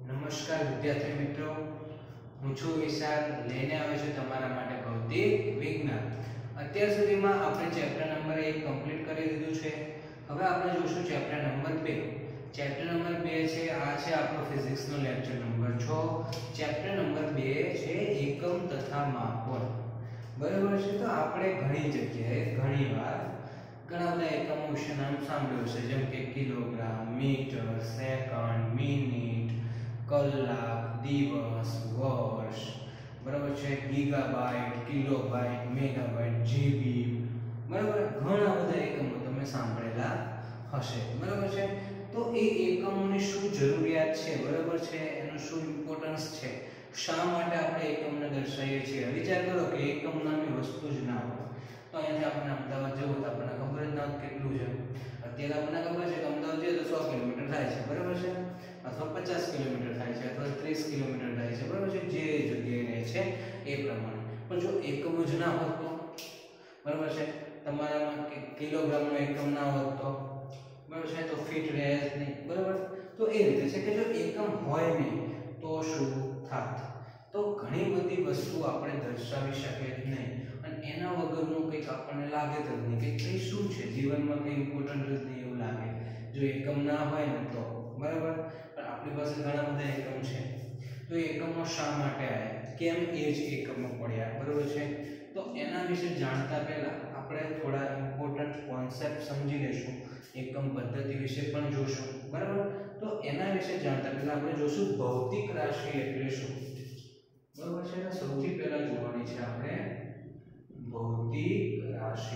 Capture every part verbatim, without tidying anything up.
નમસ્કાર વિદ્યાર્થી મિત્રો, હું છું વિશાલ, લઈને આવ્યો છું તમારા માટે ભૌતિક વિજ્ઞાન. અત્યાર સુધીમાં આપણે ચેપ્ટર નંબર એક કમ્પ્લીટ કરી દીધું છે. હવે આપણે જોશું ચેપ્ટર નંબર બે. ચેપ્ટર નંબર બે છે આ છે આપણો ફિઝિક્સનો લેક્ચર નંબર છ. ચેપ્ટર નંબર બે છે એકમ તથા માપન. બરાબર છે. તો આપણે ઘણી જગ્યાએ ઘણીવાર ઘણા બધા એકમો વિશે નામ સાંભળ્યું છે, જેમ કે કિલોગ્રામ, મીટર, સેકન્ડ, મિનિટ, કલાક, દિવસ, વર્ષ, બરાબર છે, ગીગાબાઇટ, કિલોબાઇટ, મેગાબાઇટ, જીબી, બરાબર. ઘણા બધા એકમો તમે સાંભળેલા હશે, બરાબર છે. તો એ એકમોની શું જરૂરિયાત છે, બરાબર છે, એનું શું ઇમ્પોર્ટન્સ છે, શા માટે આપણે એકમને દર્શાવીએ છીએ. વિચાર કરો કે એકમ નામની વસ્તુ જ ના હોય તો અહીંયાથી આપણે અમદાવાદ જવું તો આપણને ખબર જ ના કેટલું છે. અત્યારે આપણને ખબર છે કે અમદાવાદ જઈએ તો સો કિલોમીટર થાય છે, બરાબર છે, અથવા પચાસ કિલોમીટર થાય છે, અથવા ત્રીસ કિલોમીટર થાય છે, બરાબર છે, જે જગ્યાએ રહે છે એ પ્રમાણે. પણ જો એકમ જ ના હોત તો, બરાબર છે, તમારામાં કિલોગ્રામનો એકમ ના હોત તો, બરાબર છે, તો ફીટ રહે જ નહીં, બરાબર. તો એ રીતે છે કે જો એકમ હોય નહીં તો શું થાત? તો ઘણી બધી વસ્તુ આપણે દર્શાવી શકીએ જ નહીં, અને એના વગરનું કંઈક આપણને લાગે જ નહીં કે કંઈ શું છે જીવનમાં, કંઈ ઇમ્પોર્ટન્ટ જ નહીં એવું લાગે જો એકમ ના હોય ને તો, બરાબર. પણ આપણી પાસે ઘણા બધા એકમ છે, તો એકમો શા માટે આવ્યા, કેમ એ જ એકમો પડ્યા, બરાબર છે. તો એના વિશે જાણતા પહેલા આપણે થોડા ઇમ્પોર્ટન્ટ કોન્સેપ્ટ સમજી લઈશું, એકમ પદ્ધતિ વિશે પણ જોશું, બરાબર. તો એના વિશે જાણતા પહેલા આપણે જોશું ભૌતિક રાશિ એટલે શું, બરાબર છે. સૌથી પહેલા જોવાની છે આપણે ભૌતિક રાશિ,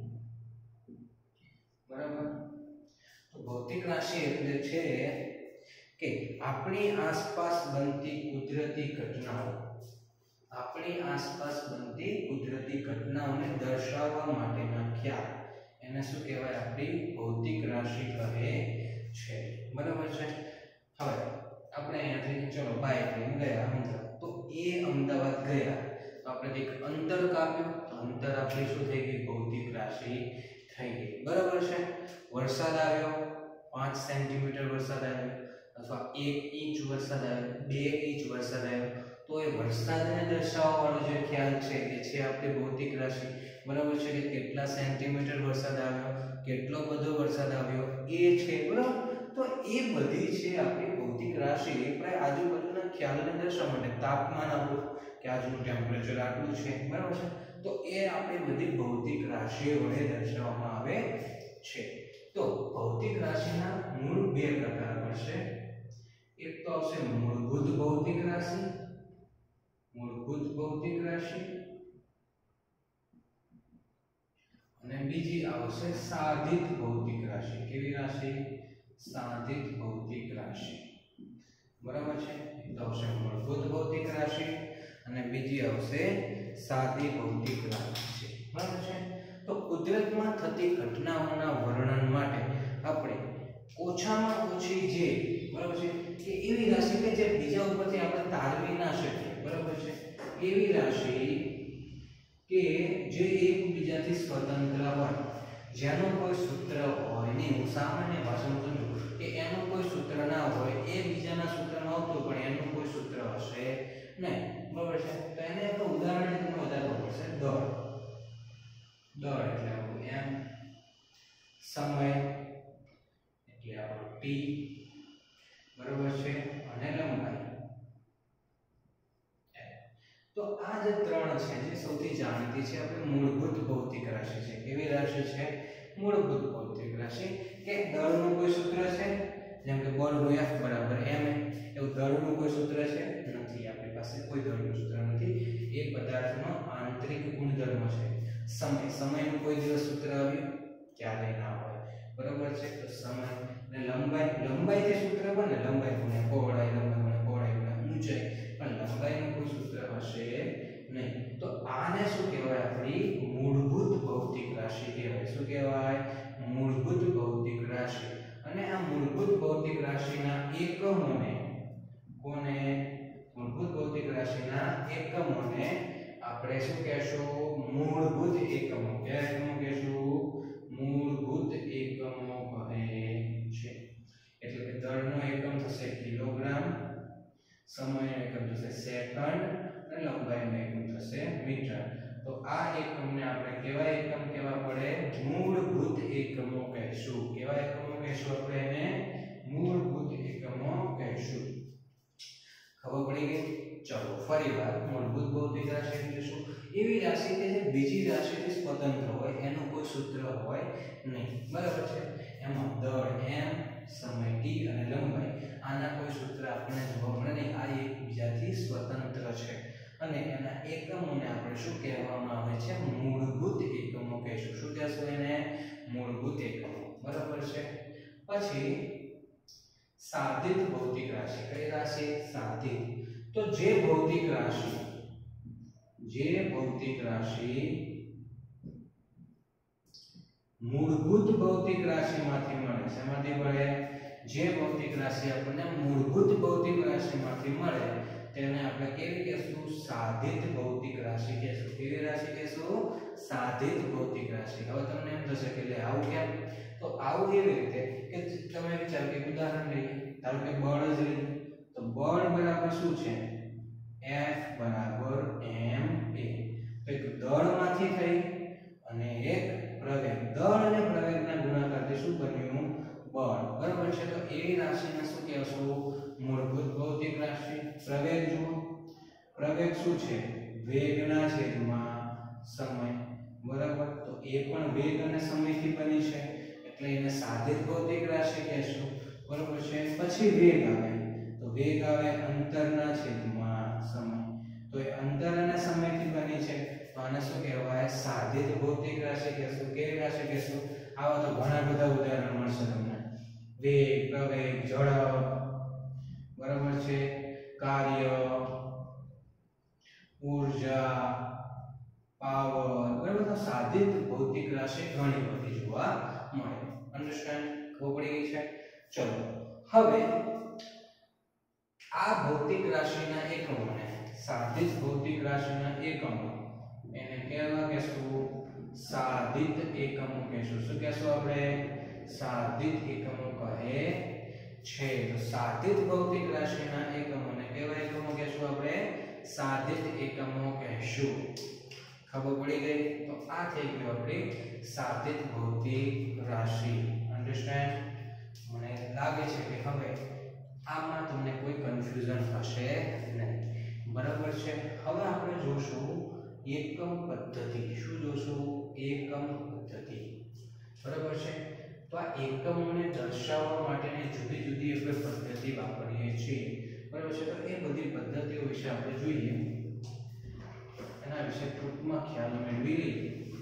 બરાબર. તો ભૌતિક રાશિ એટલે છે કે આપણી આસપાસ બનતી કુદરતી ઘટનાઓ, આપણી આસપાસ બનતી કુદરતી ઘટનાઓને દર્શાવવા માટેના ખ્યાલ, એને શું કહેવાય? આપણી ભૌતિક રાશિ કહે છે, બરાબર છે. હવે આપણે અહીંયાથી ચલો બાઇક લઈને ગયા અમદાવાદ, તો એ અમદાવાદ ગયા તો આપણે એક અંતર કાપ્યું, તો અંતર આપણી શું થઈ ગઈ? ભૌતિક રાશિ થઈ ગઈ, બરાબર છે. વરસાદ આવ્યો, પાંચ સેન્ટીમીટર વરસાદ આવ્યો, અથવા એક ઇંચ વરસાદ આવ્યો, બે ઇંચ વરસાદ આવ્યો, તો એ વરસાદને દર્શાવવા વાળો જે ખ્યાલ છે એ છે આપણી ભૌતિક રાશિ, બરાબર છે. કે કેટલા સેન્ટીમીટર વરસાદ આવ્યો, કેટલો બધો વરસાદ આવ્યો એ છે, બરાબર. તો એ બધી છે આપણી ભૌતિક રાશિ. એ પણ આજુબાજુના ખ્યાલને દર્શાવવા માટે, તાપમાન આપણું કે આજનું ટેમ્પરેચર આટલું છે, બરાબર છે, તો એ આપણી બધી ભૌતિક રાશિઓ વડે દર્શાવવામાં આવે છે. તો ભૌતિક રાશિના મૂળ બે પ્રકાર પડશે. એક તો આવશે મૂળભૂત ભૌતિક રાશિ, મૂળભૂત ભૌતિક રાશિ, અને બીજી આવશે સાધિત ભૌતિક રાશિ. કેવી રાશિ? સાધિત ભૌતિક રાશિ, બરાબર છે. એક તો આવશે મૂળભૂત ભૌતિક રાશિ અને બીજી આવશે સાદી ભૌતિક રાશિ, બરાબર છે. તો કુદરતમાં થતી ઘટનાઓના વર્ણન માટે આપણે ઓછામાં ઓછી જે, બરાબર છે, કે એવી રાશિ કે જે બીજા ઉપરથી આપણે તારવી ના શકીએ, બરાબર છે, એવી રાશિ કે જે એકબીજાથી સ્વતંત્ર હોય, જેનું કોઈ સૂત્ર હોય નહીં. હું સામાન્ય ભાષામાં સમજુ કે એનું કોઈ સૂત્ર ના હોય, એ બીજાના સૂત્રમાં આવતું પણ એનું કોઈ સૂત્ર હશે નહીં, બરાબર છે. તો એને એક ઉદાહરણ તમને વધારવું પડશે. દળ, દળ એટલે આપણું એમ, સમય એટલે આપણું ટી, બરાબર છે, અને લંબાઈ. તો આ જે ત્રણ છે જે સૌથી જાણીતી છે આપણી મૂળભૂત ભૌતિક રાશિ છે. કેવી રાશિ છે? મૂળભૂત ભૌતિક રાશિ. કે દળનું કોઈ સૂત્ર છે, જેમ કે બળનું F બરાબર m, એવું દળનું કોઈ સૂત્ર છે નથી, આપણી પાસે કોઈ દળનું સૂત્ર નથી. એ પદાર્થનો આંતરિક ગુણધર્મ છે. સમય, સમયનું કોઈ દિવસ સૂત્ર આવ્યું? ક્યારેય ના હોય, બરાબર છે. તો સમય અને લંબાઈ, લંબાઈથી સૂત્ર બને, લંબાઈ ગુણ્યા પહોળાઈ, લંબાઈ ગુણ્યા પહોળાઈ ગુણ્યા ઊંચાઈ, પણ લંબાઈનું કોઈ સૂત્ર હશે નહીં. તો આને શું કહેવાય? આપણી મૂળભૂત ભૌતિક રાશિ કહેવાય. શું કહેવાય? મૂળભૂત ભૌતિક રાશિ. અને આ મૂળભૂત ભૌતિક રાશિના એકમોને, કોને? મૂળભૂત ભૌતિક રાશિના એકમોને આપણે શું કહેશું? મૂળભૂત એકમો. કયા એકમો કહેશું? મૂળભૂત એકમો કહે છે. એટલે કે દળનો એકમ થશે કિલોગ્રામ, સમયનો એકમ થશે સેકન્ડ અને લંબાઈનો એકમ થશે મીટર. તો આ એકમને આપણે કેવા એકમ કહેવા પડે? મૂળભૂત એકમો કહેશું. કેવા એકમો કહેશું આપણે એને? મૂળભૂત એકમો કહેશું. ખબર પડી ગઈ? ચલો ફરીવાર મૂળભૂત ભૌતિક રાશિ એટલે શું? એવી રાશિ કે જે બીજી રાશિથી સ્વતંત્ર હોય, એનું કોઈ સૂત્ર હોય નહીં. બરાબર છે? એમાં દળ m, સમય t અને લંબાઈ આના કોઈ સૂત્ર આપણને જોવા મળે નહીં. આ એકબીજાથી સ્વતંત્ર છે અને એના એકમોને આપણે શું કહેવામાં આવે છે? મૂળભૂત એકમો કહેશું. શું કહેશું એને? મૂળભૂત એકમો. બરાબર છે? પછી સાધિત ભૌતિક રાશિ. કઈ રાશિ? સાધિત. તો જે ભૌતિક રાશિ જે ભૌતિક રાશિ મૂળભૂત ભૌતિક રાશિમાંથી મળે. શેમાંથી મળે? જે ભૌતિક રાશિ આપણને મૂળભૂત ભૌતિક રાશિમાંથી મળે તેને આપણે કેવી કહેશું? સાધિત ભૌતિક રાશિ કહેશું. કેવી રાશિ કહેશું? સાધિત ભૌતિક રાશિ. હવે તમને એમ થશે કે લે આવું કેમ? તો આવું એવી રીતે કે તમે વિચારો કે ઉદાહરણ લઈએ, ધારો કે બળ જ લઈએ તો બળ બરાબર શું છે? F બરાબર m a. તો એક દળમાંથી થઈ અને એક પ્રવેગ. દળ અને પ્રવેગના ગુણાકારથી શું બન્યું? બળ. બરાબર છે? તો એવી રાશિને શું કહેશું? મૂળભૂત ભૌતિક રાશિ. પ્રવેગ જુઓ, પ્રવેગ શું છે? વેગના છેદમાં સમય. બરાબર? તો એ પણ વેગ અને સમયથી બની છે એટલે એને સાધિત ભૌતિક રાશિ કહેશું. બરાબર છે? પછી વેગ આવે તો વેગ આવે અંતરના છેદમાં સમય. તો એ અંતર અને સમયથી બની છે તો આને શું કહેવાય? સાધિત ભૌતિક રાશિ કહેશું. કેવી રાશિ કહેશું? આવા તો ઘણા બધા ઉદાહરણ મળશે તમને. વેગ, પ્રવેગ, ઝડપ, બરાબર છે, કાર્ય, ઉર્જા, પાવર, બરાબર. તો સાધિત ભૌતિક રાશિ ઘણી બધી જોવા મળે. અન્ડરસ્ટેન્ડ? ખબર પડી ગઈ છે? ચલો હવે આ ભૌતિક રાશિના એકમોને સાધિત ભૌતિક રાશિના એકમો એને કેવા કહેશું? સાધિત એકમો કહેશું. શું કહેશું આપણે? સાધિત એકમો કહે છે. તો સાધિત ભૌતિક રાશિના એકમોને કેવા એકમો કહેશું આપણે? સાધિત એકમો કહેશું. ખબર પડી ગઈ? તો આ થઈ ગયું આપણી સાધિત ભૌતિક રાશિ. અન્ડરસ્ટેન્ડ? મને લાગે છે કે હવે આમાં તમને કોઈ કન્ફ્યુઝન હશે નહીં. બરાબર છે? હવે આપણે જોશું એકમ પદ્ધતિ. શું જોશું? એકમ પદ્ધતિ. બરાબર છે? તો આ એકમોને દર્શાવવા માટેની જુદી જુદી આપણે પદ્ધતિ વાપરીએ છીએ. બરાબર છે? તો એ બધી પદ્ધતિઓ વિશે આપણે જોઈએ, એના વિશે ટૂંકમાં ખ્યાલ મેળવી લઈએ.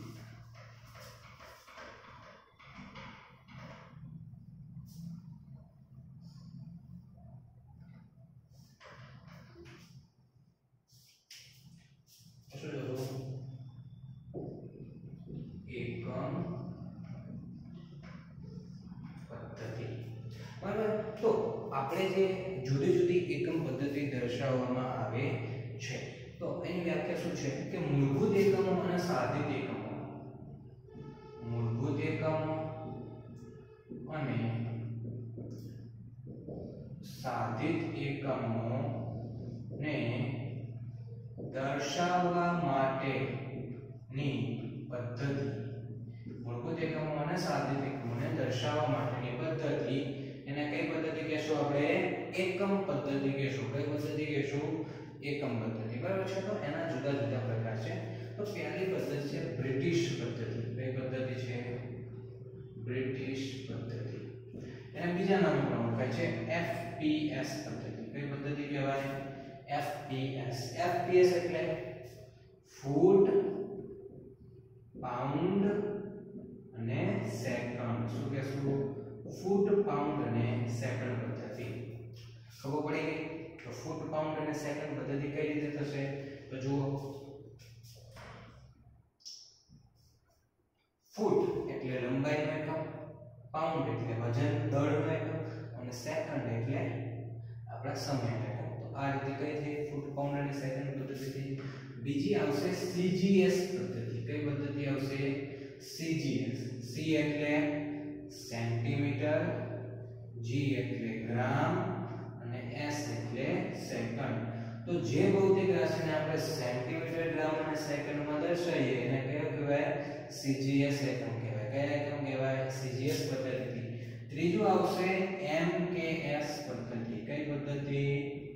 આપણે જે જુદી જુદી એકમ પદ્ધતિ દર્શાવવામાં આવે છે તો એની વ્યાખ્યા શું છે કે મૂળભૂત એકમો અને સાધિત એકમો. મૂળભૂત એકમો અને સાધિત એકમો ને દર્શાવવા માટેની પદ્ધતિ. મૂળભૂત એકમો અને સાધિત એકમોને દર્શાવવા માટેની પદ્ધતિ એને કઈ પદ્ધતિ કહેશું આપણે? એકમ પદ્ધતિ કહેશું. કઈ પદ્ધતિ કહેશું? એકમ પદ્ધતિ. બરાબર છે? તો એના જુદા જુદા પ્રકાર છે. તો પહેલી પદ્ધતિ છે બ્રિટિશ પદ્ધતિ. કઈ પદ્ધતિ છે? બ્રિટિશ પદ્ધતિ. એને બીજા નામે પણ ઓળખાય છે એફ પી એસ પદ્ધતિ. કઈ પદ્ધતિ કહેવાય? F P S. F P S એટલે ફૂટ, પાઉન્ડ અને સેકન્ડ. શું કહેશું? ફૂટ, પાઉન્ડ અને સેકન્ડ પદ્ધતિ. ખબર પડી ગઈ? તો ફૂટ, પાઉન્ડ અને સેકન્ડ પદ્ધતિ કઈ રીતે થશે? તો જુઓ, ફૂટ એટલે લંબાઈનો એકમ, પાઉન્ડ એટલે વજન, દળનો એકમ અને સેકન્ડ એટલે આપણા સમયનો એકમ. તો આ રીતે કઈ થઈ? ફૂટ, પાઉન્ડ અને સેકન્ડ પદ્ધતિ થઈ. બીજી આવશે સી જી એસ પદ્ધતિ. કઈ પદ્ધતિ આવશે? C G S. સી એટલે સેન્ટીમીટર, જી એટલે ગ્રામ અને એસ એટલે સેકન્ડ. તો જે ભૌતિક રાશિને આપણે સેન્ટીમીટર ગ્રામ અને સેકન્ડમાં દર્શાવીએ એને કયો કહેવાય સીજીએસ એકમ કહેવાય કયા એકમ કહેવાય સીજીએસ પદ્ધતિ ત્રીજું આવશે એમકેએસ પદ્ધતિ કઈ પદ્ધતિ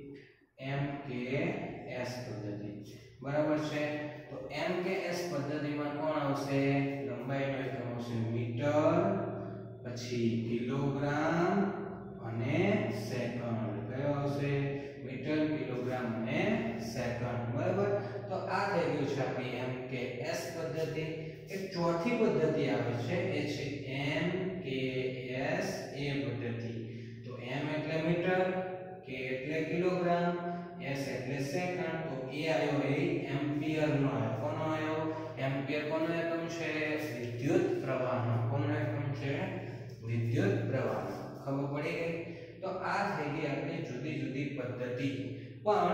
એમકેએસ પદ્ધતિ બરાબર છે તો એમકેએસ પદ્ધતિમાં કોણ આવશે લંબાઈનો એકમ આવશે મીટર પછી કિલોગ્રામ અને સેકન્ડ કયો આવશે મીટર કિલોગ્રામ અને સેકન્ડ બરાબર તો આ થઈ ગયું છે આપણી એમકેએસ પદ્ધતિ એક ચોથી પદ્ધતિ આવે છે એ છે એમકેએસ એ પદ્ધતિ તો એમ એટલે મીટર કે એટલે કિલોગ્રામ એસ એટલે સેકન્ડ તો એ આવ્યો એ એમ્પિયર નો આવ્યો કોનો આવ્યો એમ્પિયર કોનો એકમ છે વિદ્યુત પ્રવાહનો કોનો એકમ છે વિદ્યુત પ્રવાહનો ખબર પડી ગઈ તો આ થઈ ગઈ આપણી જુદી જુદી પદ્ધતિ પણ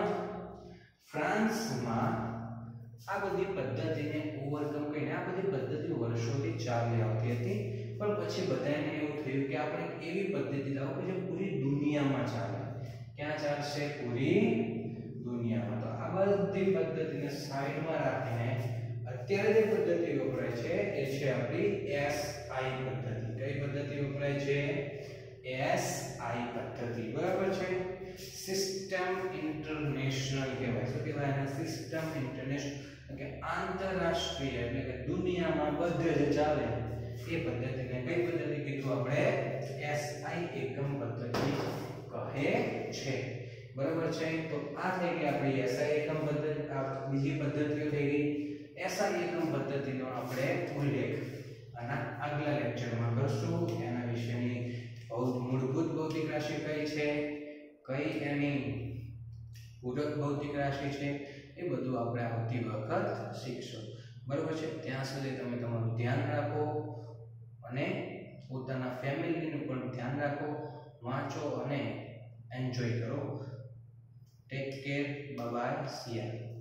ફ્રાન્સમાં આ બધી પદ્ધતિને ઓવરકમ કરીને આ બધી પદ્ધતિ વર્ષોથી ચાલી આવતી હતી પણ પછી બધાને એવું થયું કે આપણે એવી પદ્ધતિ લાવો કે જે પૂરી દુનિયામાં ચાલે ક્યાં ચાલશે પૂરી દુનિયામાં તો આ બધી પદ્ધતિને સાઈડમાં રાખીને અત્યારે જે પદ્ધતિ વપરાય છે એ છે આપણી એસઆઈ પદ્ધતિ કઈ પદ્ધતિ વપરાય છે એસઆઈ પદ્ધતિ બરાબર છે સિસ્ટમ ઇન્ટરનેશનલ કહેવાય શું કહેવાય આને સિસ્ટમ ઇન્ટરનેશનલ કે આંતરરાષ્ટ્રીય એટલે કે દુનિયામાં બધે જ ચાલે એ પદ્ધતિને કઈ પદ્ધતિ કીધું આપણે એસઆઈ એકમ પદ્ધતિ કહે છે બરાબર છે તો આ થઈ ગઈ આપણી એસઆઈ એકમ પદ્ધતિ આ બીજી પદ્ધતિઓ થઈ ગઈ એસઆઈ એકમ પદ્ધતિનો આપણે ઉલ્લેખ આના આગલા લેક્ચરમાં કરશું એના વિશેની બહુ મૂળભૂત ભૌતિક રાશિ કઈ છે કઈ એની પૂરક ભૌતિક રાશિ છે એ બધું આપણે આવતી વખત શીખશું બરાબર છે ત્યાં સુધી તમે તમારું ધ્યાન રાખો અને પોતાના ફેમિલીનું પણ ધ્યાન રાખો વાંચો અને એન્જોય કરો take care bye bye see you